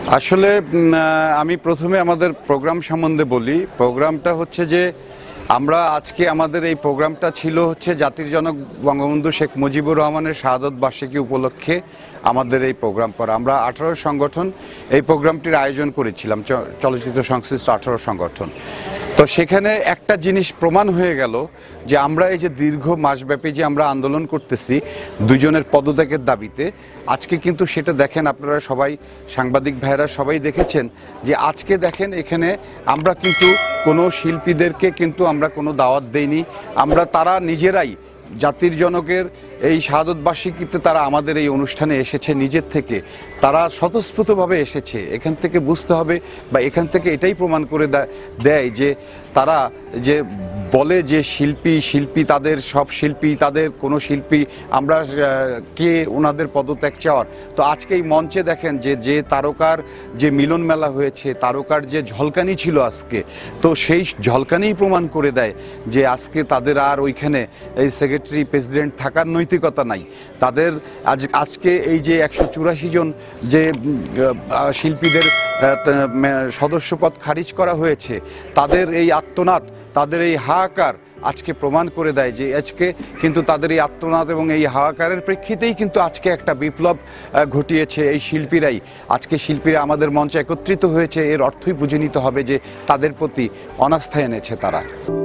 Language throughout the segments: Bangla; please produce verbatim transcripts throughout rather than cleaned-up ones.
আসলে আমি প্রথমে আমাদের প্রোগ্রাম সম্বন্ধে বলি। প্রোগ্রামটা হচ্ছে যে আমরা আজকে আমাদের এই প্রোগ্রামটা ছিল হচ্ছে জাতির জনক বঙ্গবন্ধু শেখ মুজিবুর রহমানের শাহাদত বার্ষিকী উপলক্ষে আমাদের এই প্রোগ্রাম করা। আমরা আঠারো সংগঠন এই প্রোগ্রামটির আয়োজন করেছিলাম, চলচ্চিত্র সংশ্লিষ্ট আঠারো সংগঠন। তো সেখানে একটা জিনিস প্রমাণ হয়ে গেল যে আমরা এই যে দীর্ঘ মাসব্যাপী যে আমরা আন্দোলন করতেছি দুইজনের পদত্যাগের দাবিতে, আজকে কিন্তু সেটা দেখেন আপনারা সবাই, সাংবাদিক ভাইরা সবাই দেখেছেন যে আজকে দেখেন এখানে আমরা কিন্তু কোনো শিল্পীদেরকে কিন্তু আমরা কোনো দাওয়াত দেইনি। আমরা তারা নিজেরাই জাতির জনকের এই শাহাদত বার্ষিকীতে তারা আমাদের এই অনুষ্ঠানে এসেছে, নিজের থেকে তারা স্বতঃস্ফূর্তভাবে এসেছে। এখান থেকে বুঝতে হবে বা এখান থেকে এটাই প্রমাণ করে দেয় যে তারা যে বলে যে শিল্পী শিল্পী তাদের সব শিল্পী, তাদের কোনো শিল্পী আমরা কে ওনাদের পদত্যাগ চাওয়ার। তো আজকে এই মঞ্চে দেখেন যে যে তারকার যে মিলন মেলা হয়েছে, তারকার যে ঝলকানি ছিল আজকে, তো সেই ঝলকানিই প্রমাণ করে দেয় যে আজকে তাদের আর ওইখানে এই সেক্রেটারি প্রেসিডেন্ট থাকার নৈতিকতা নাই। তাদের আজ আজকে এই যে একশো চুরাশি জন যে শিল্পীদের সদস্যপদ খারিজ করা হয়েছে, তাদের এই আত্মনাদ, তাদের এই হাহাকার আজকে প্রমাণ করে দেয় যে আজকে কিন্তু তাদের এই আত্মনাদ এবং এই হাহাকারের প্রেক্ষিতেই কিন্তু আজকে একটা বিপ্লব ঘটিয়েছে এই শিল্পীরাই। আজকে শিল্পীরা আমাদের মঞ্চে একত্রিত হয়েছে, এর অর্থই বুঝে নিতে হবে যে তাদের প্রতি অনাস্থা এনেছে তারা।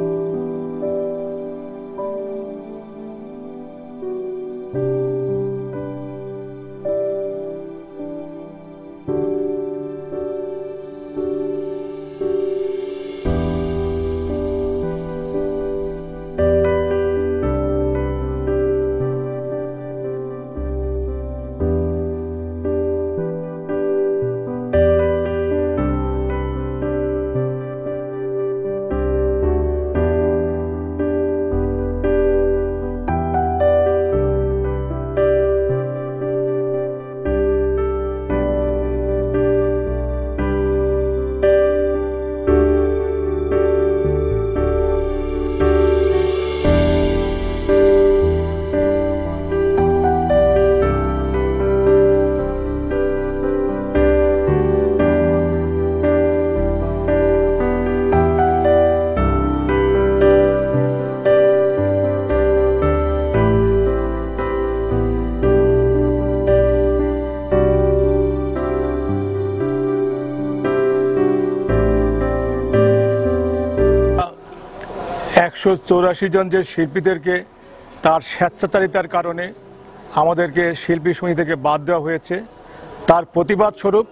একশো চৌরাশি জন যে শিল্পীদেরকে তার স্বেচ্ছাচারিতার কারণে আমাদেরকে শিল্পী সমিতি থেকে বাদ দেওয়া হয়েছে, তার প্রতিবাদ স্বরূপ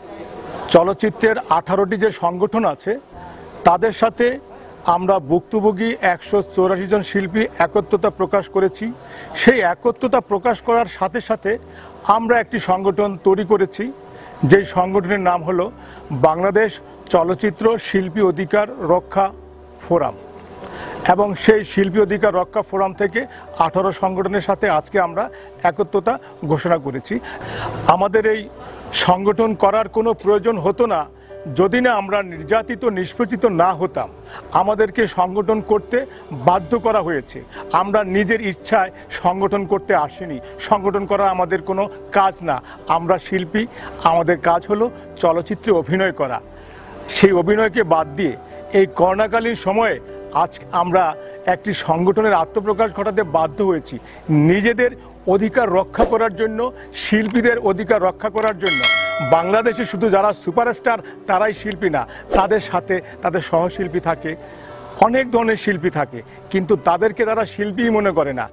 চলচ্চিত্রের আঠারোটি যে সংগঠন আছে তাদের সাথে আমরা ভুক্তভোগী একশো চৌরাশি জন শিল্পী একত্রতা প্রকাশ করেছি। সেই একত্রতা প্রকাশ করার সাথে সাথে আমরা একটি সংগঠন তৈরি করেছি, যেই সংগঠনের নাম হলো বাংলাদেশ চলচ্চিত্র শিল্পী অধিকার রক্ষা ফোরাম। এবং সেই শিল্পী অধিকার রক্ষা ফোরাম থেকে আঠারো সংগঠনের সাথে আজকে আমরা একত্রতা ঘোষণা করেছি। আমাদের এই সংগঠন করার কোনো প্রয়োজন হতো না যদি না আমরা নির্যাতিত নিষ্পেষিত না হতাম। আমাদেরকে সংগঠন করতে বাধ্য করা হয়েছে। আমরা নিজের ইচ্ছায় সংগঠন করতে আসিনি, সংগঠন করা আমাদের কোনো কাজ না। আমরা শিল্পী, আমাদের কাজ হলো চলচ্চিত্রে অভিনয় করা। সেই অভিনয়কে বাদ দিয়ে এই করোনাকালীন সময়ে আজ আমরা একটি সংগঠনের আত্মপ্রকাশ ঘটাতে বাধ্য হয়েছি, নিজেদের অধিকার রক্ষা করার জন্য, শিল্পীদের অধিকার রক্ষা করার জন্য। বাংলাদেশে শুধু যারা সুপারস্টার তারাই শিল্পী না, তাদের সাথে তাদের সহশিল্পী থাকে, অনেক ধরনের শিল্পী থাকে, কিন্তু তাদেরকে তারা শিল্পীই মনে করে না।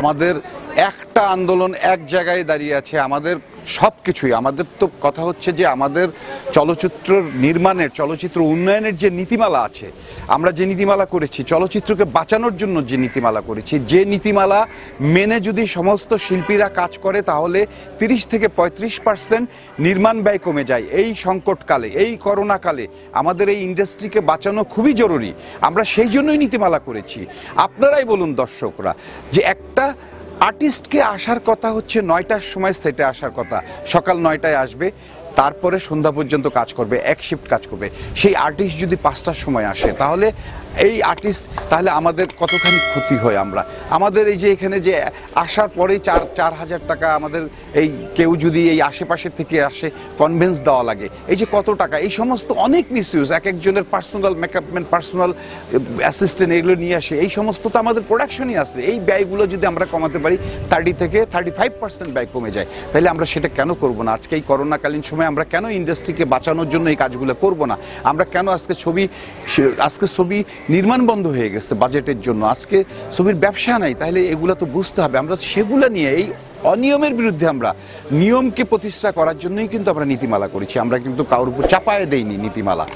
আমাদের একটা আন্দোলন এক জায়গায় দাঁড়িয়ে আছে, আমাদের সব কিছুই। আমাদের তো কথা হচ্ছে যে আমাদের চলচ্চিত্র নির্মাণের, চলচ্চিত্র উন্নয়নের যে নীতিমালা আছে, আমরা যে নীতিমালা করেছি, চলচ্চিত্রকে বাঁচানোর জন্য যে নীতিমালা করেছি, যে নীতিমালা মেনে যদি সমস্ত শিল্পীরা কাজ করে তাহলে তিরিশ থেকে পঁয়ত্রিশ পার্সেন্ট নির্মাণ ব্যয় কমে যায়। এই সংকটকালে, এই করোনাকালে আমাদের এই ইন্ডাস্ট্রিকে বাঁচানো খুবই জরুরি। আমরা সেই জন্যই নীতিমালা করেছি। আপনারাই বলুন দর্শকরা, যে একটা আর্টিস্টকে আসার কথা হচ্ছে নয়টার সময় সেটে আসার কথা, সকাল নয়টায় আসবে, তারপরে সন্ধ্যা পর্যন্ত কাজ করবে, এক শিফট কাজ করবে। সেই আর্টিস্ট যদি পাঁচটার সময় আসে তাহলে এই আর্টিস্ট, তাহলে আমাদের কতখানি ক্ষতি হয়। আমরা আমাদের এই যে এখানে যে আসার পরেই চার চার হাজার টাকা আমাদের এই কেউ যদি এই আশেপাশে থেকে আসে কনভেন্স দেওয়া লাগে, এই যে কত টাকা, এই সমস্ত অনেক মিসইউজ, এক একজনের পার্সোনাল মেকআপম্যান, পার্সোনাল অ্যাসিস্ট্যান্ট এগুলো নিয়ে আসে, এই সমস্ত তো আমাদের প্রোডাকশনই আছে। এই ব্যয়গুলো যদি আমরা কমাতে পারি, থার্টি থেকে থার্টি ফাইভ পার্সেন্ট ব্যয় কমে যায়, তাহলে আমরা সেটা কেন করব না? আজকে এই করোনাকালীন সময় আমরা কেন ইন্ডাস্ট্রিকে বাঁচানোর জন্য এই কাজগুলো করব না? আমরা কেন আজকে ছবি আজকে ছবি নির্মাণ বন্ধ হয়ে গেছে বাজেটের জন্য, আজকে ছবির ব্যবসা নাই, তাহলে এগুলো তো বুঝতে হবে। আমরা সেগুলো নিয়ে, এই অনিয়মের বিরুদ্ধে আমরা নিয়মকে প্রতিষ্ঠা করার জন্যই কিন্তু আমরা নীতিমালা করেছি। আমরা কিন্তু কারোর উপর চাপায়ে দেইনি নীতিমালা।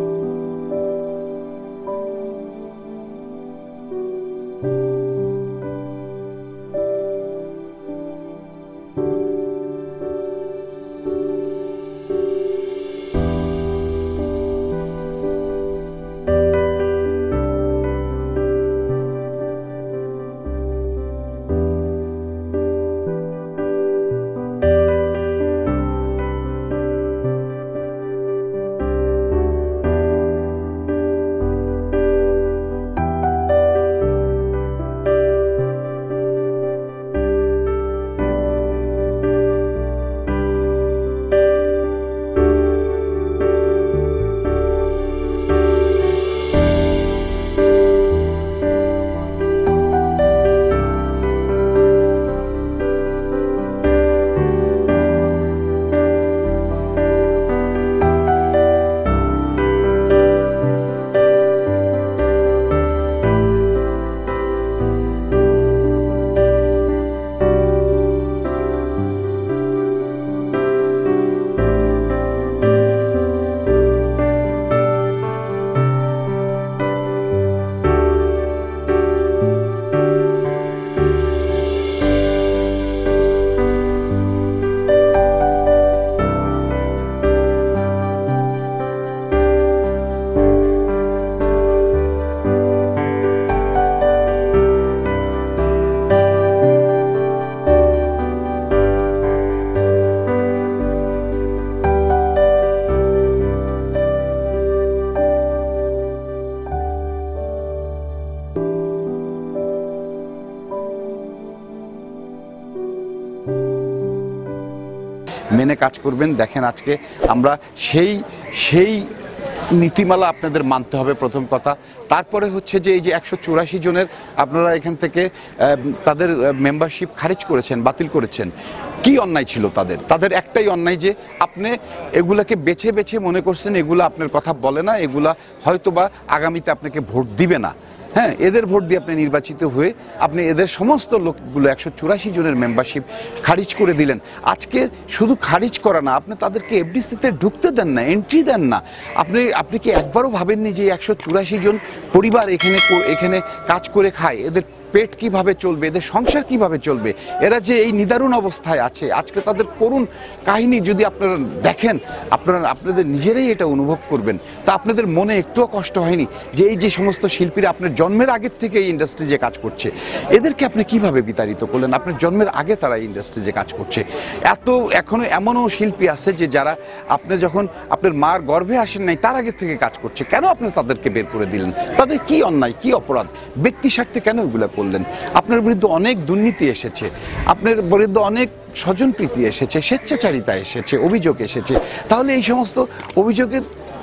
মেনে কাজ করবেন। দেখেন আজকে আমরা সেই সেই নীতিমালা আপনাদের মানতে হবে প্রথম কথা। তারপরে হচ্ছে যে এই যে একশো চুরাশি জনের আপনারা এখান থেকে তাদের মেম্বারশিপ খারিজ করেছেন, বাতিল করেছেন, কি অন্যায় ছিল তাদের? তাদের একটাই অন্যায় যে আপনি এগুলাকে বেছে বেছে মনে করছেন এগুলা আপনার কথা বলে না, এগুলা হয়তোবা আগামীতে আপনাকে ভোট দিবে না। হ্যাঁ, এদের ভোট দিয়ে আপনি নির্বাচিত হয়ে আপনি এদের সমস্ত লোকগুলো একশো চুরাশি জনের মেম্বারশিপ খারিজ করে দিলেন। আজকে শুধু খারিজ করা না, আপনি তাদেরকে এফডিসিতে ঢুকতে দেন না, এন্ট্রি দেন না। আপনি আপনি কি একবারও ভাবেননি যে একশো চুরাশি জন পরিবার এখানে এখানে কাজ করে খায়, এদের পেট কিভাবে চলবে, এদের সংসার কিভাবে চলবে? এরা যে এই নিদারুণ অবস্থায় আছে, আজকে তাদের করুণ কাহিনী যদি আপনারা দেখেন, আপনারা আপনাদের নিজেরাই এটা অনুভব করবেন। তা আপনাদের মনে একটুও কষ্ট হয়নি যে এই যে সমস্ত শিল্পীরা আপনার জন্মের আগের থেকে এই ইন্ডাস্ট্রি যে কাজ করছে, এদেরকে আপনি কিভাবে বিতাড়িত করলেন? আপনার জন্মের আগে তারা এই ইন্ডাস্ট্রি যে কাজ করছে। এত এখনো এমনও শিল্পী আছে যে যারা আপনি যখন আপনার মার গর্ভে আসেন নাই তার আগের থেকে কাজ করছে, কেন আপনি তাদেরকে বের করে দিলেন? তাদের কি অন্যায়, কি অপরাধ? ব্যক্তি স্বার্থে কেন এগুলো করলেন? আপনার বিরুদ্ধে অনেক দুর্নীতি এসেছে, আপনার বিরুদ্ধে অনেক স্বজনপ্রীতি এসেছে, স্বেচ্ছাচারিতা এসেছে, অভিযোগ এসেছে। তাহলে এই সমস্ত অভিযোগের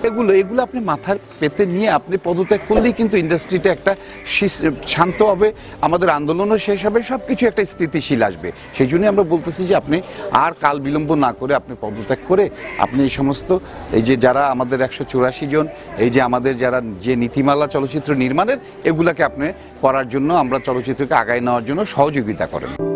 এগুলো এগুলো আপনি মাথার পেতে নিয়ে আপনি পদত্যাগ করলেই কিন্তু ইন্ডাস্ট্রিটা একটা শান্ত হবে, আমাদের আন্দোলনও শেষ হবে, সব কিছু একটা স্থিতিশীল আসবে। সেই জন্যই আমরা বলতেছি যে আপনি আর কাল বিলম্ব না করে আপনি পদত্যাগ করে আপনি এই সমস্ত এই যে যারা আমাদের একশো চুরাশি জন এই যে আমাদের যারা যে নীতিমালা চলচ্চিত্র নির্মাণের এগুলাকে আপনি করার জন্য আমরা চলচ্চিত্রকে আগায় নেওয়ার জন্য সহযোগিতা করেন।